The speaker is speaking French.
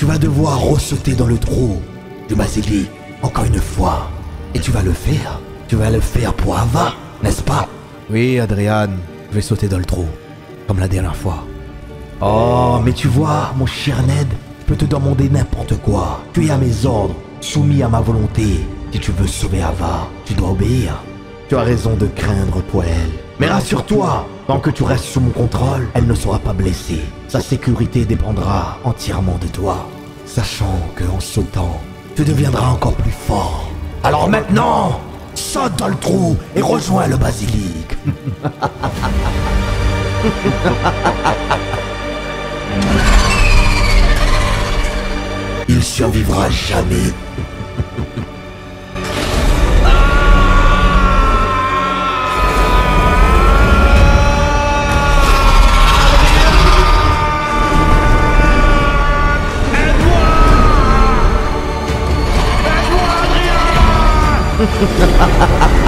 vas devoir ressauter dans le trou du basilic, encore une fois. Et tu vas le faire. Tu vas le faire pour Ava, n'est-ce pas? Oui, Adrian, je vais sauter dans le trou, comme la dernière fois. Oh, mais tu vois, mon cher Ned, je peux te demander n'importe quoi. Tu es à mes ordres, soumis à ma volonté. Si tu veux sauver Ava, tu dois obéir. Tu as raison de craindre pour elle. Mais rassure-toi, tant que tu restes sous mon contrôle, elle ne sera pas blessée. Sa sécurité dépendra entièrement de toi. Sachant qu'en sautant, tu deviendras encore plus fort. Alors maintenant, saute dans le trou et rejoins le basilic. Il survivra jamais. Aide-moi, Adrien!